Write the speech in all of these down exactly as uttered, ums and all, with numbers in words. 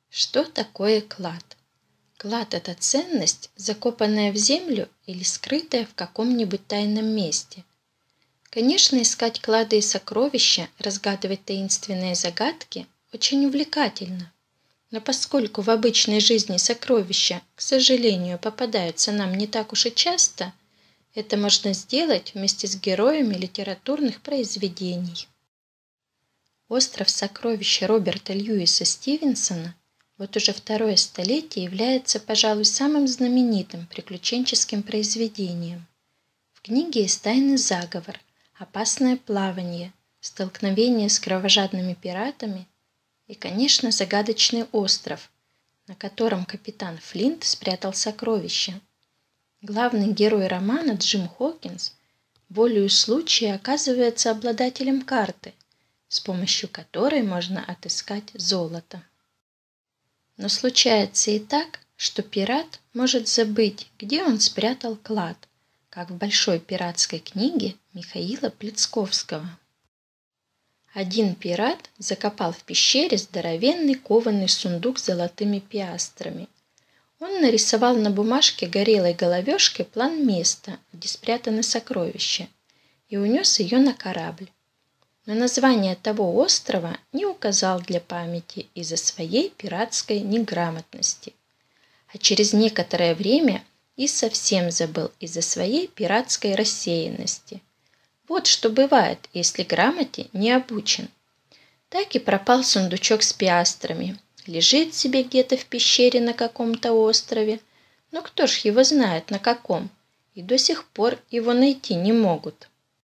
Что такое клад? Клад – это ценность, закопанная в землю или скрытая в каком-нибудь тайном месте. Конечно, искать клады и сокровища, разгадывать таинственные загадки очень увлекательно. Но поскольку в обычной жизни сокровища, к сожалению, попадаются нам не так уж и часто, это можно сделать вместе с героями литературных произведений. «Остров сокровищ» Роберта Льюиса Стивенсона вот уже второе столетие является, пожалуй, самым знаменитым приключенческим произведением. В книге есть тайный заговор, опасное плавание, столкновение с кровожадными пиратами и, конечно, загадочный остров, на котором капитан Флинт спрятал сокровища. Главный герой романа Джим Хокинс волею случая оказывается обладателем карты, с помощью которой можно отыскать золото. Но случается и так, что пират может забыть, где он спрятал клад, как в большой пиратской книге Михаила Плецковского. Один пират закопал в пещере здоровенный кованый сундук с золотыми пиастрами. Он нарисовал на бумажке горелой головешкой план места, где спрятаны сокровища, и унес ее на корабль. Но название того острова не указал для памяти из-за своей пиратской неграмотности. А через некоторое время и совсем забыл из-за своей пиратской рассеянности. Вот что бывает, если грамоте не обучен. Так и пропал сундучок с пиастрами. Лежит себе где-то в пещере на каком-то острове. Но кто ж его знает, на каком? И до сих пор его найти не могут.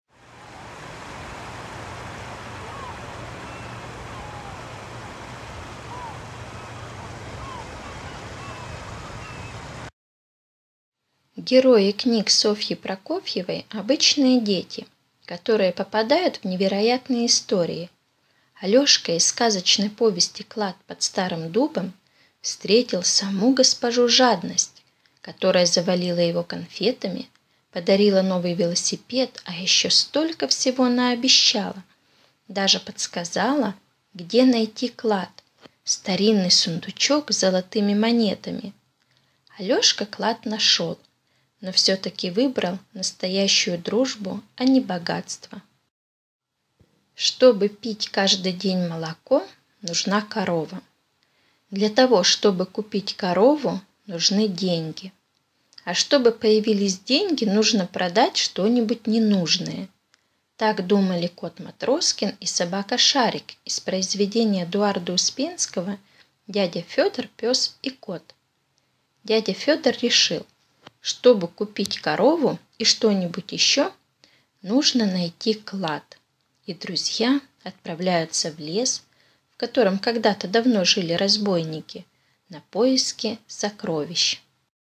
Герои книг Софьи Прокофьевой – обычные дети, которые попадают в невероятные истории. Алешка из сказочной повести «Клад под старым дубом» встретил саму госпожу Жадность, которая завалила его конфетами, подарила новый велосипед, а еще столько всего наобещала. Даже подсказала, где найти клад – старинный сундучок с золотыми монетами. Алешка клад нашел, но все-таки выбрал настоящую дружбу, а не богатство. Чтобы пить каждый день молоко, нужна корова. Для того, чтобы купить корову, нужны деньги. А чтобы появились деньги, нужно продать что-нибудь ненужное. Так думали кот Матроскин и собака Шарик из произведения Эдуарда Успенского «Дядя Федор, пес и кот». Дядя Федор решил, чтобы купить корову и что-нибудь еще, нужно найти клад. И друзья отправляются в лес, в котором когда-то давно жили разбойники, на поиски сокровищ.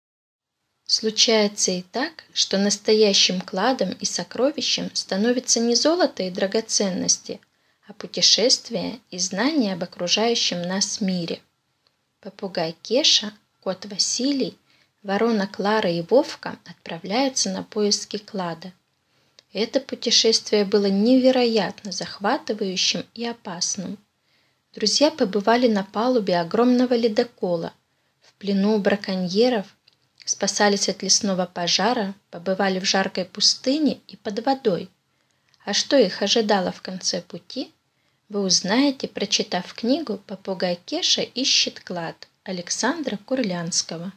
Случается и так, что настоящим кладом и сокровищем становится не золото и драгоценности, а путешествия и знания об окружающем нас мире. Попугай Кеша, кот Василий, ворона Клара и Вовка отправляются на поиски клада. Это путешествие было невероятно захватывающим и опасным. Друзья побывали на палубе огромного ледокола, в плену у браконьеров, спасались от лесного пожара, побывали в жаркой пустыне и под водой. А что их ожидало в конце пути, вы узнаете, прочитав книгу «Попугай Кеша ищет клад» Александра Курлянского.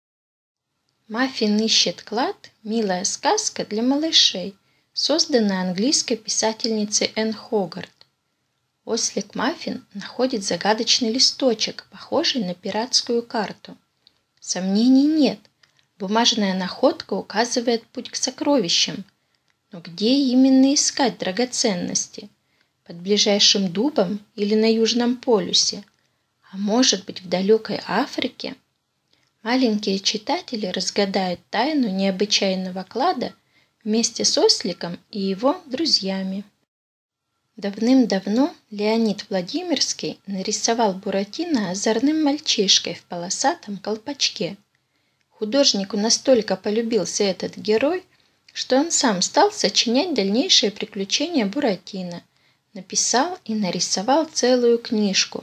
«Маффин ищет клад» – милая сказка для малышей, созданная английской писательницей Энн Хогарт. Ослик Маффин находит загадочный листочек, похожий на пиратскую карту. Сомнений нет, бумажная находка указывает путь к сокровищам. Но где именно искать драгоценности? Под ближайшим дубом или на Южном полюсе? А может быть, в далекой Африке? Маленькие читатели разгадают тайну необычайного клада вместе с осликом и его друзьями. Давным-давно Леонид Владимирский нарисовал Буратино озорным мальчишкой в полосатом колпачке. Художнику настолько полюбился этот герой, что он сам стал сочинять дальнейшие приключения Буратино, написал и нарисовал целую книжку,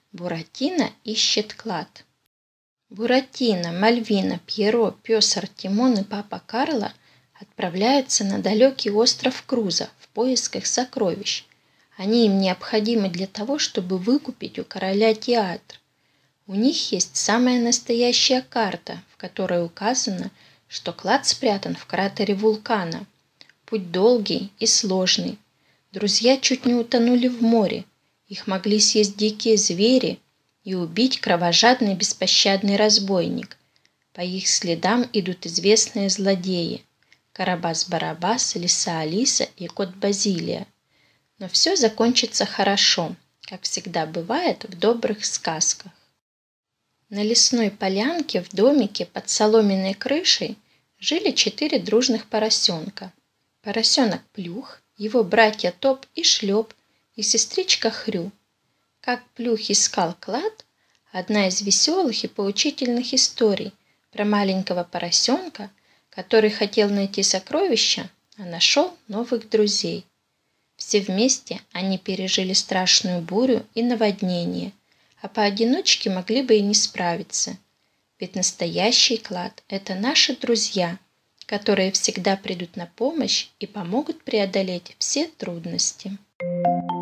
Буратино ищет клад. Буратино, Мальвина, Пьеро, пес Артемон и папа Карло отправляются на далекий остров Крузо в поисках сокровищ. Они им необходимы для того, чтобы выкупить у короля театр. У них есть самая настоящая карта, в которой указано, что клад спрятан в кратере вулкана. Путь долгий и сложный. Друзья чуть не утонули в море. Их могли съесть дикие звери и убить кровожадный беспощадный разбойник. По их следам идут известные злодеи – Карабас-Барабас, Лиса Алиса и кот Базилия. Но все закончится хорошо, как всегда бывает в добрых сказках. На лесной полянке в домике под соломенной крышей жили четыре дружных поросенка. Поросенок Плюх, его братья Топ и Шлеп и сестричка Хрю. Как Плюх искал клад, одна из веселых и поучительных историй про маленького поросенка, который хотел найти сокровища, а нашел новых друзей. Все вместе они пережили страшную бурю и наводнение, а поодиночке могли бы и не справиться. Ведь настоящий клад – это наши друзья, которые всегда придут на помощь и помогут преодолеть все трудности.